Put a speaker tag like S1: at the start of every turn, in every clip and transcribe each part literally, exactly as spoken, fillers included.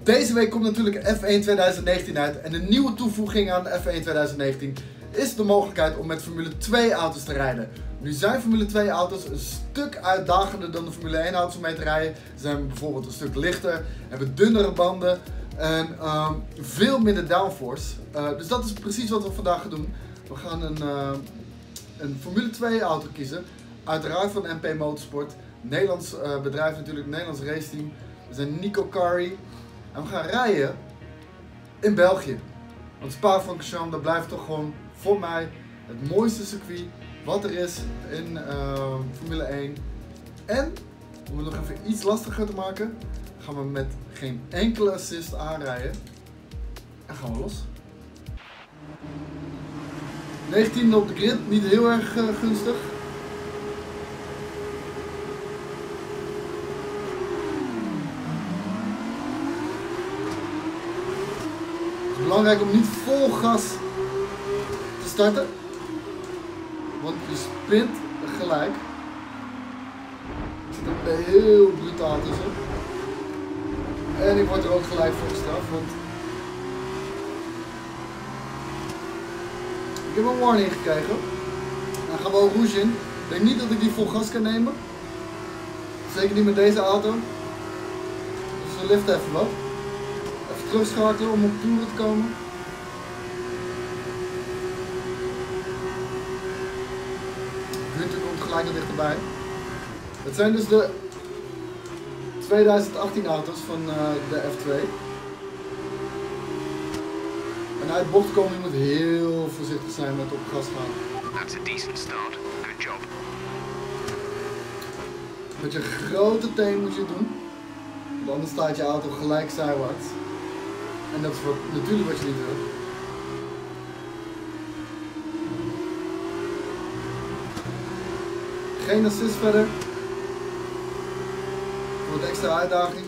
S1: Deze week komt natuurlijk F één twintig negentien uit en een nieuwe toevoeging aan F één twintig negentien is de mogelijkheid om met Formule twee auto's te rijden. Nu zijn Formule twee auto's een stuk uitdagender dan de Formule één auto's om mee te rijden. Ze zijn bijvoorbeeld een stuk lichter, hebben dunnere banden en um, veel minder downforce. Uh, dus dat is precies wat we vandaag gaan doen. We gaan een, uh, een Formule twee auto kiezen, uiteraard van M P Motorsport. Nederlands uh, bedrijf natuurlijk, Nederlands raceteam. We zijn Nico Kari. En we gaan rijden in België. Want Spa-Francorchamps, dat blijft toch gewoon voor mij het mooiste circuit wat er is in uh, Formule één. En om het nog even iets lastiger te maken, gaan we met geen enkele assist aanrijden. En gaan we los. negentiende op de grid, niet heel erg uh, gunstig. Het is belangrijk om niet vol gas te starten, want je spint gelijk. Ik zit er heel brutaal tussen. En ik word er ook gelijk voor gestraft, want ik heb een warning gekregen. Dan gaan we al rouge in. Ik denk niet dat ik die vol gas kan nemen. Zeker niet met deze auto. Dus we liften even wat. Even terugschakelen om op toeren te komen. Gunther komt gelijk er dichterbij. Het zijn dus de twintig achttien auto's van uh, de F twee. En uit bocht komen je moet heel voorzichtig zijn met op gas gaan.
S2: That's a decent start. Good job.
S1: Met je grote teen moet je het doen. Want anders staat je auto gelijk zijwaarts. En dat is wat, natuurlijk wat je niet wil. Geen assist verder. Voor de extra uitdaging.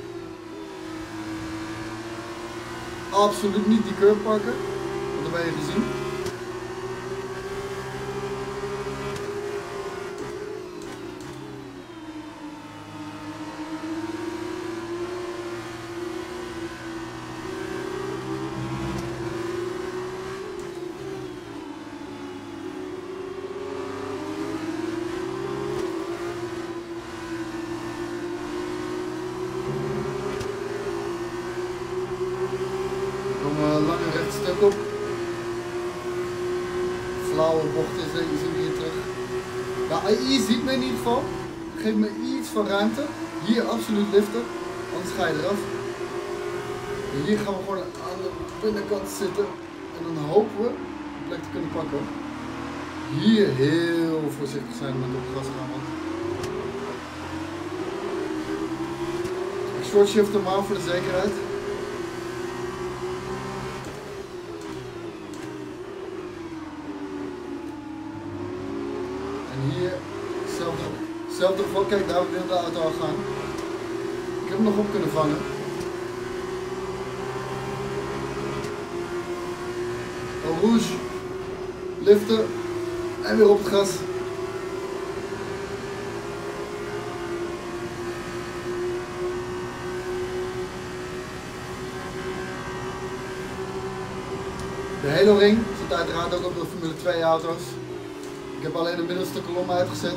S1: Absoluut niet die curb pakken, want dat ben je gezien. Lange rechtstuk op. Flauwe bocht is er, je ziet hier terug. De A I ziet me in ieder geval. Geef me iets van ruimte. Hier absoluut liften, anders ga je eraf. En hier gaan we gewoon aan de binnenkant zitten. En dan hopen we een plek te kunnen pakken. Hier heel voorzichtig zijn met op gas gaan. Ik short shift hem aan voor de zekerheid. Hier, hetzelfde, hetzelfde geval, kijk daar wil de auto al gaan. Ik heb hem nog op kunnen vangen. Al rouge, liften en weer op het gas. De Halo ring zit uiteraard ook op de Formule twee auto's. Ik heb alleen de middelste kolom uitgezet.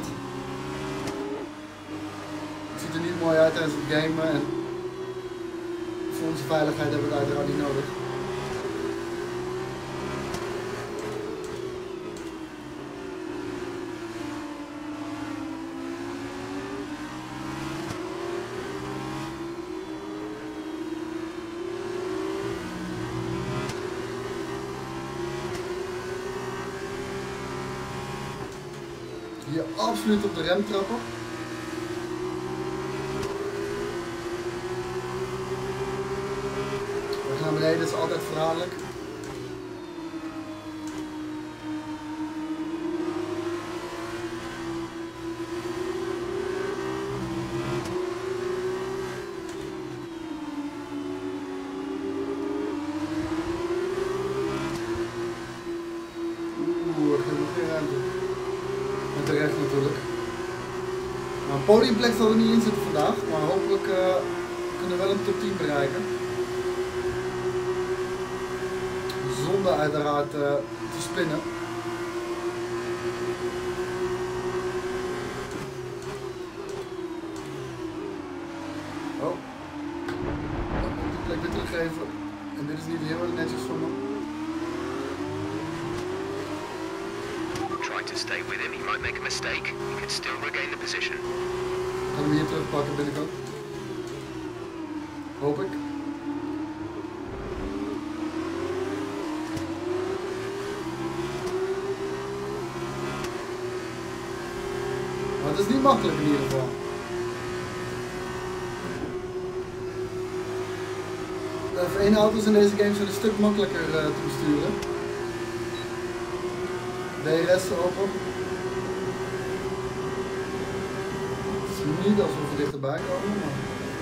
S1: Het ziet er niet mooi uit tijdens het gamen en voor onze veiligheid hebben we het uiteraard niet nodig. Hier absoluut op de rem trappen. We gaan beneden, dat is altijd verraderlijk. Oeh, er gaat nog geen ruimte. En terecht natuurlijk. Nou, een podiumplek zal er niet in zitten vandaag, maar hopelijk uh, kunnen wel een top tien bereiken. Zonder uiteraard uh, te spinnen. Oh. Dan moet ik de plek weer teruggeven. En dit is niet heel erg netjes voor me.
S2: Try to stay with him, he might make a mistake. You can still regain the position.
S1: Gaan we hem hier terugpakken binnenkant. Hoop ik. Maar het is niet makkelijk in ieder geval. De F één auto's in deze game zijn een stuk makkelijker uh, te besturen. D R S open. Het is niet alsof we dichterbij komen, maar...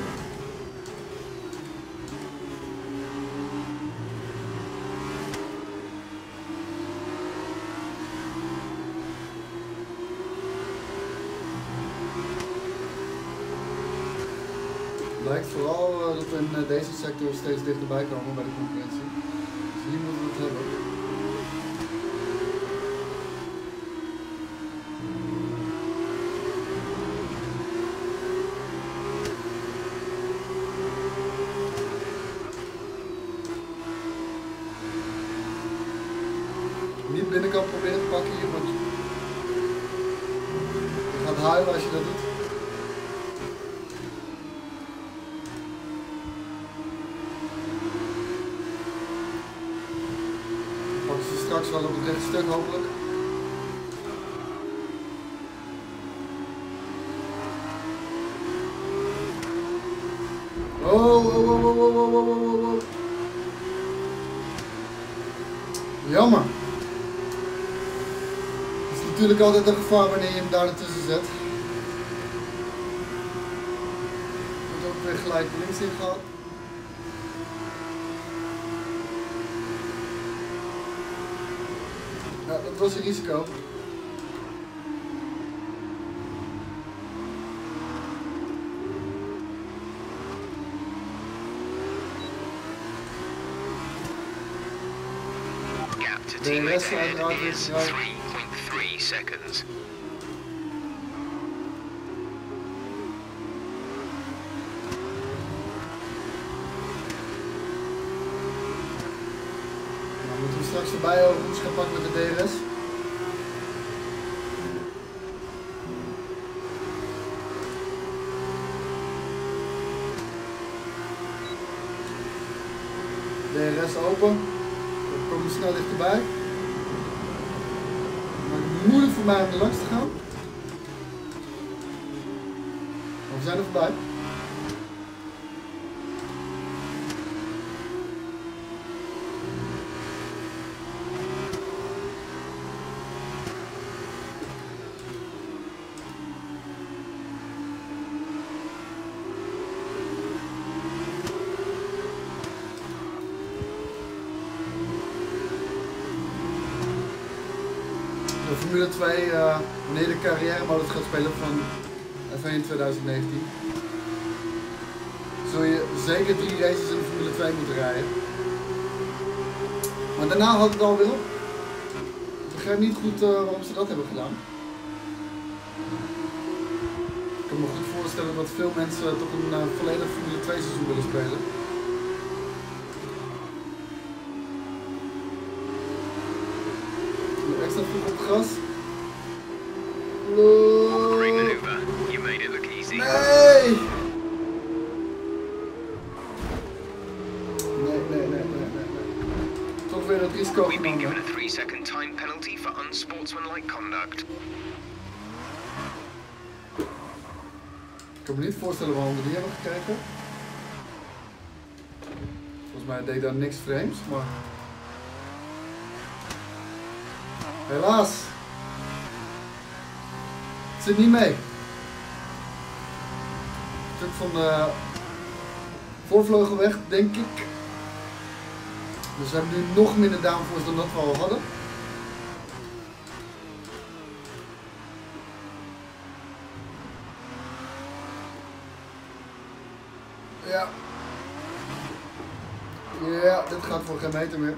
S1: Het lijkt vooral uh, dat we in uh, deze sector steeds dichterbij komen bij de concurrentie. Dus hier moeten we het hebben. Niet binnenkant proberen te pakken hier, want je gaat huilen als je dat doet. Pakken ze straks wel op het rechte stuk hopelijk. Oh, oh, oh, oh, oh, oh, oh, oh, oh. Jammer. Het is natuurlijk altijd een gevaar wanneer je hem daar ertussen zet. Wordt ook weer gelijk links in gehad. Ja, dat was een risico.
S2: Gap to
S1: De
S2: teammate
S1: rest
S2: ahead
S1: uiteraard weer
S2: is
S1: vooruit.
S2: three point three seconds.
S1: Nou, moeten we straks erbij over hoe gaan pakken met de D R S. D R S open. We komen snel dichterbij. Maar het is moeilijk voor mij om er langs te gaan. Maar we zijn er voorbij. De Formule twee, uh, wanneer je de carrière modus gaat spelen van F één twintig negentien, zul je zeker drie races in de Formule twee moeten rijden. Maar daarna houdt het alweer op. Ik begrijp niet goed uh, waarom ze dat hebben gedaan. Ik kan me goed voorstellen dat veel mensen toch een uh, volledig Formule twee seizoen willen spelen. Extra vroeg op het gras.
S2: Great maneuver. You made it look easy.
S1: Nee! Nee, nee, nee, nee, nee, nee. Toch weer het risico
S2: We've been
S1: genomen.
S2: given a three second time penalty for unsportsmanlike conduct.
S1: Ik kan me niet voorstellen waarom we die hebben gekeken. Volgens mij deed daar niks vreemds, maar... Helaas. Het zit niet mee. Het stuk van de voorvleugel weg, denk ik. Dus we hebben nu nog minder downforce dan dat we al hadden. Ja. Ja, dit gaat voor geen meter meer.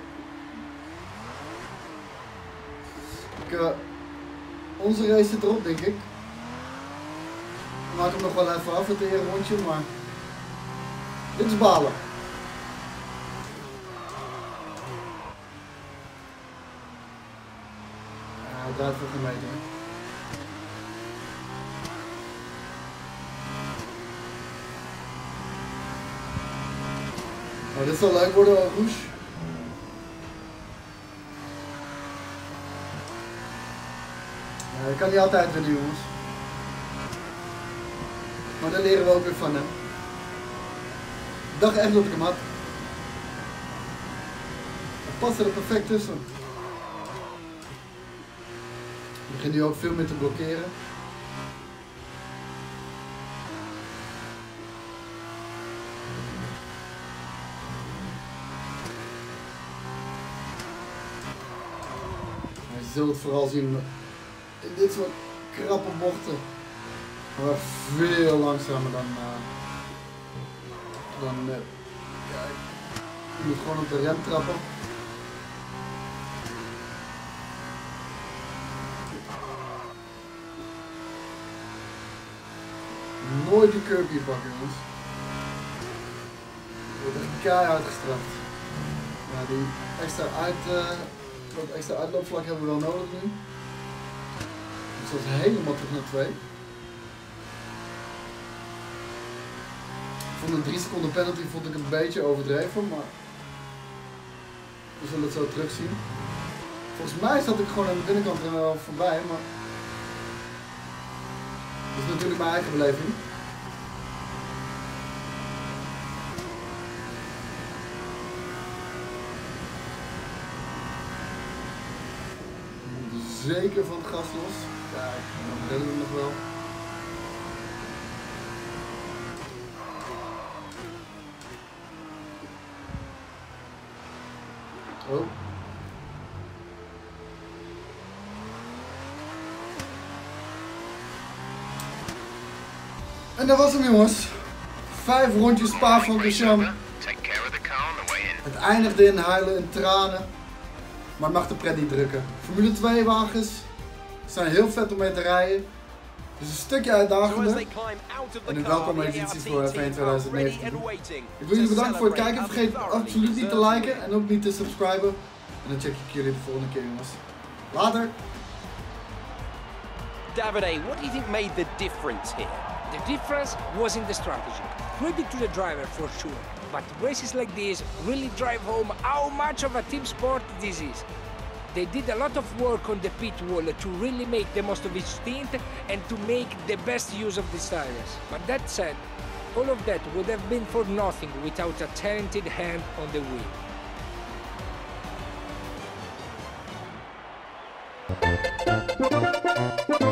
S1: Ik, uh, onze race zit erop, denk ik. Ik maak hem nog wel even af, het eerste rondje, maar dit is balen. Ja, hij draait voor geen meter. Nou, dit zal leuk worden, Rouge. Ja, dat kan niet altijd winnen, jongens. Maar daar leren we ook weer van, hè. Ik dacht echt dat ik hem had. Hij past er perfect tussen. Ik begin nu ook veel meer te blokkeren. Je zult het vooral zien in dit soort krappe bochten. Maar veel langzamer dan, uh, dan net. Kijk, je moet gewoon op de rem trappen. Nooit die curb hier pakken, jongens. Wordt echt keihard gestraft. Ja, die extra uit, uh, dat extra uitloopvlak hebben we wel nodig nu. Dus dat is helemaal terug naar twee. Van de drie seconden penalty vond ik een beetje overdreven, maar we zullen het zo terugzien. Volgens mij zat ik gewoon aan de binnenkant er wel voorbij, maar dat is natuurlijk mijn eigen beleving. Zeker van het gas los. Kijk, dan redden we hem nog wel. Oh. En dat was hem, jongens. Vijf rondjes Spa-Francorchamps. Het eindigde in huilen en tranen. Maar het mag de pret niet drukken. Formule twee wagens zijn heel vet om mee te rijden. Dus een stukje uitdagender. En een welkome editie voor F één twintig negentien. Ik wil jullie bedanken voor het kijken. Vergeet absoluut niet te liken en ook niet te subscriben. En dan check ik jullie de volgende keer, jongens. Later!
S3: Davide, what do you think made the difference here?
S4: The difference was in the strategy. Credit to the driver for sure. But races like this really drive home how much of a team sport this is. They did a lot of work on the pit wall to really make the most of each stint and to make the best use of these tires. But that said, all of that would have been for nothing without a talented hand on the wheel.